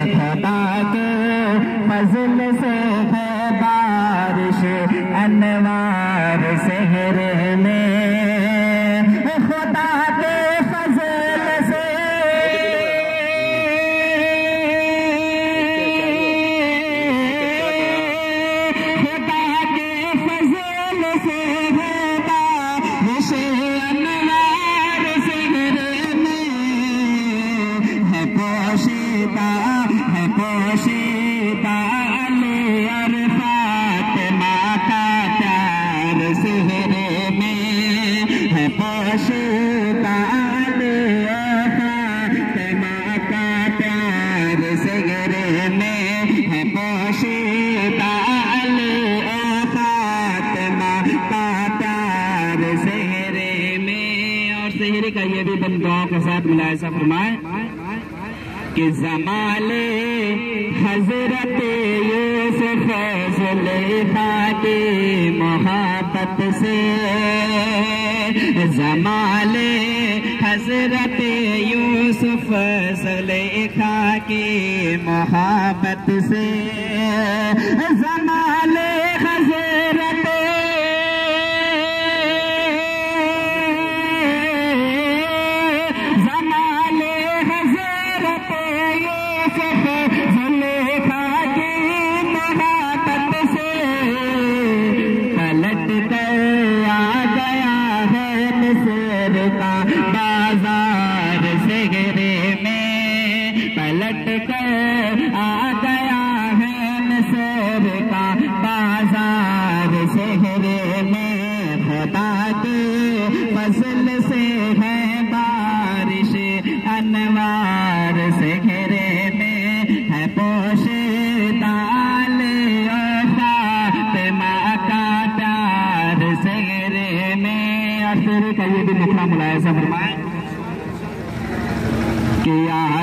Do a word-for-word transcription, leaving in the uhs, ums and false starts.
खुदा के फजल से है बारिश अनवार शहर में, खुदा के फजल से खुदा के फजल से है बारिश अनवार शहर में, है पोशीदा है पोशीदा अली और फातिमा का प्यार शहर में, है पोशीदा अली और फातिमा का प्यार शहर में, है पोशीदा अली और फातिमा का प्यार शहर में। और शहर का ये भी बंदुआओं के साथ मुलाहिजा फरमाए कि जमाले हजरत यूसुफ ज़ुलेखा की मोहब्बत से, जमाले हजरत यूसुफ ज़ुलेखा की मोहब्बत से, जमाले हजरत जमाले हजरत यूसुफ ज़ुलेखा की मोहब्बत से, पलट कर आ गया है मिस्र का बाजार शहर में, पलट कर आ गया है मिस्र का बाजार शहर में, खुदा के फजल से है बारिश अनवार शहर में, है पोशीदा अली और फातिमा का प्यार शहर में। और शेर का ये भी मुखड़ा मुलाहिजा फरमाए कि